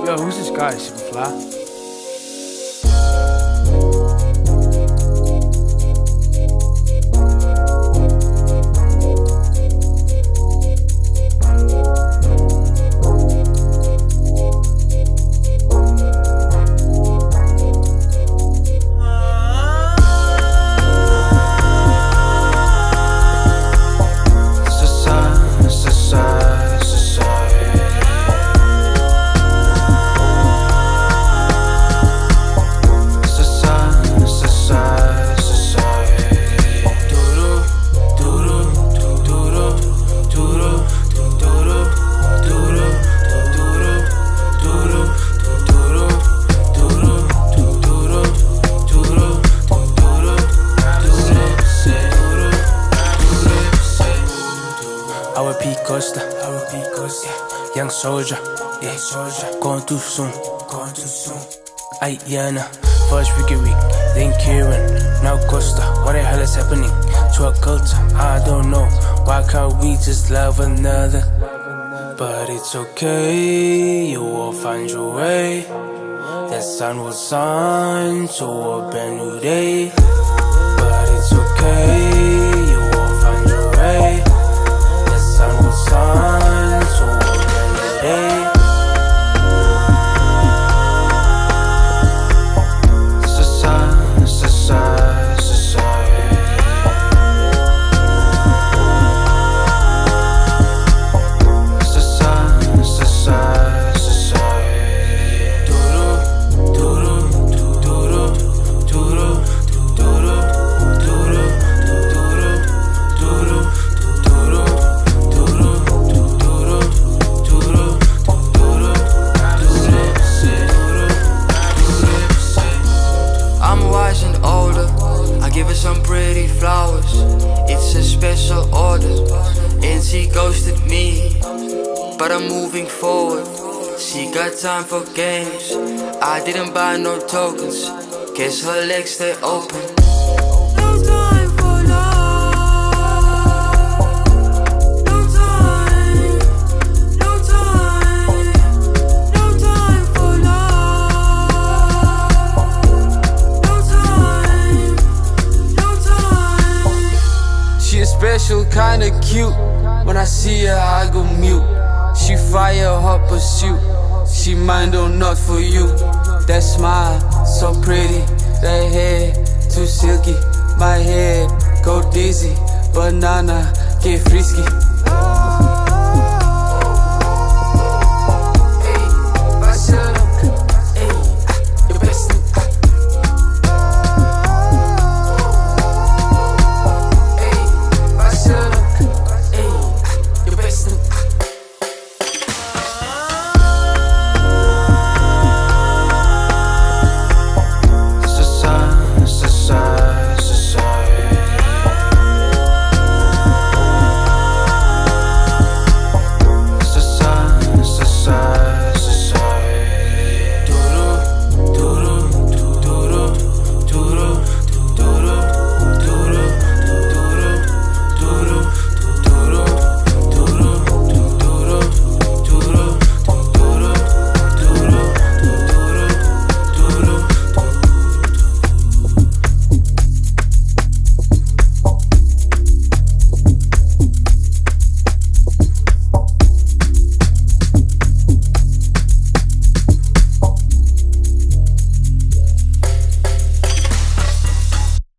Yo, who's this guy? Super fly? Young soldier, yeah, going too soon. Ayana, first Ricky Rick, then Kieran, now Costa. What the hell is happening to our culture? I don't know. Why can't we just love another? But it's okay, you will find your way. The sun will shine to a brand new day. But it's okay, you will find your way. The sun will shine to a brand new day. Some pretty flowers, it's a special order. And she ghosted me, but I'm moving forward. She got time for games, I didn't buy no tokens. Guess her legs stay open. No time for love, no time, no time, no time for love, no time. She a special kinda cute. When I see her I go mute. She fire her pursuit. She mind or not for you. That smile so pretty. That hair too silky. My head go dizzy. Banana get frisky.